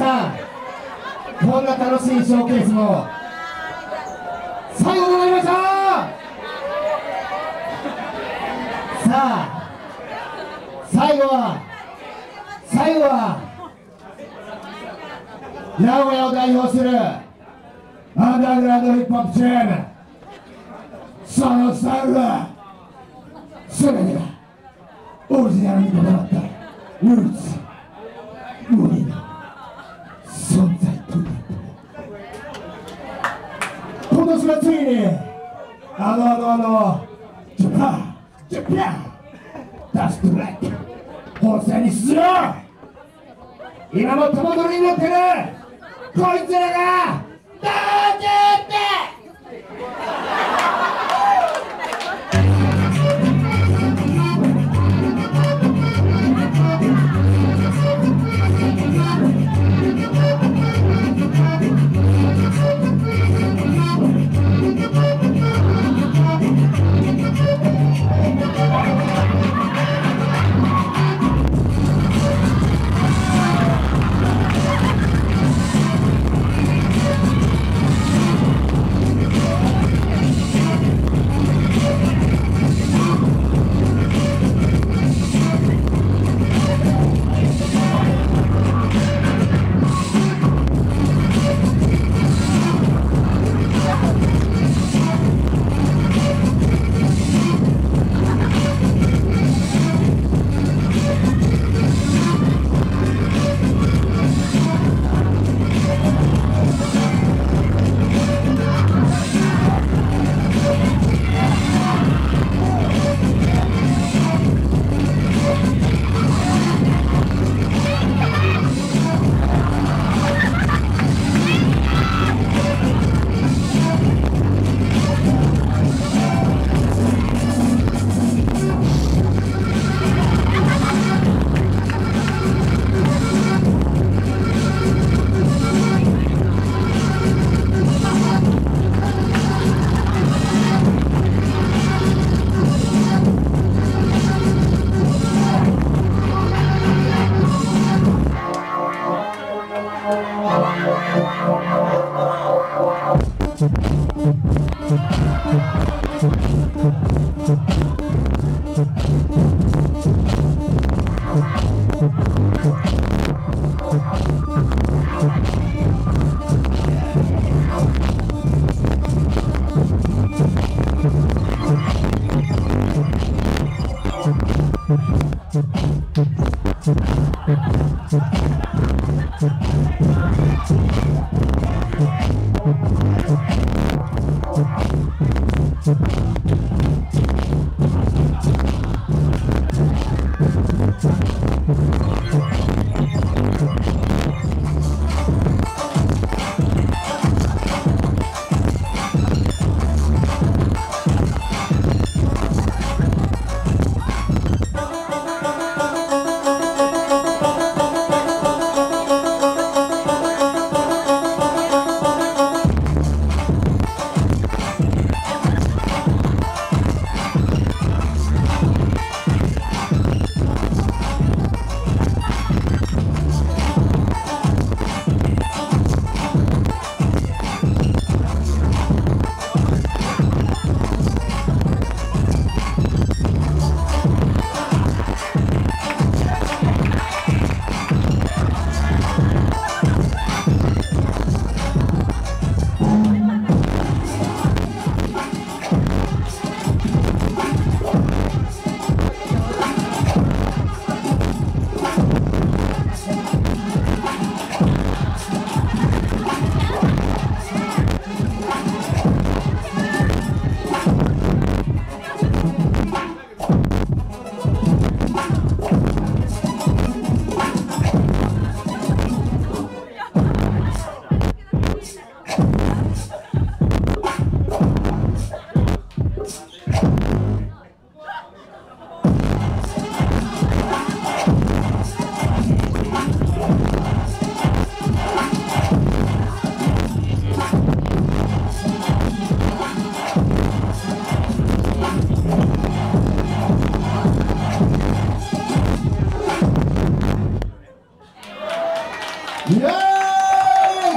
さん、こんな楽しいショーケースも最後となりました。さあ最後は名古屋を代表するアンダーグラウンドヒップホップチーム、そのスタイルが全てがオリジナルにこだわったルーツ無二の存在となった。今年はついにジャパンダストラック本戦に出場。今も友取りになってるこいつらがどうじって。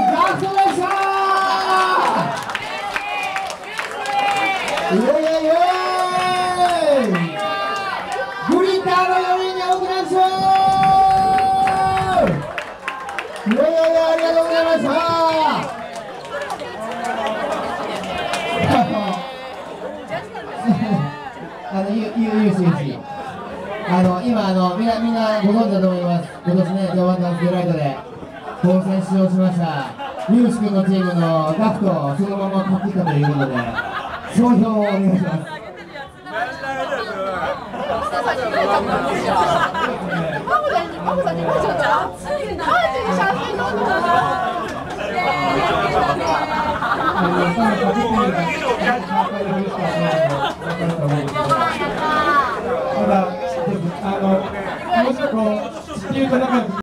ガクトでした。イエイイエイイエイ。グリッターの4人に大きな拍手。いやいやいや、ありがとうございました。ゆうし今みんなご存知だと思います。今年ね、ジャパンダンスデライトで本戦出場しましたゆうし君のチームのガクトをそのまま買ってきたということで、商標をお願いします。もうちょっとこう地球と仲良く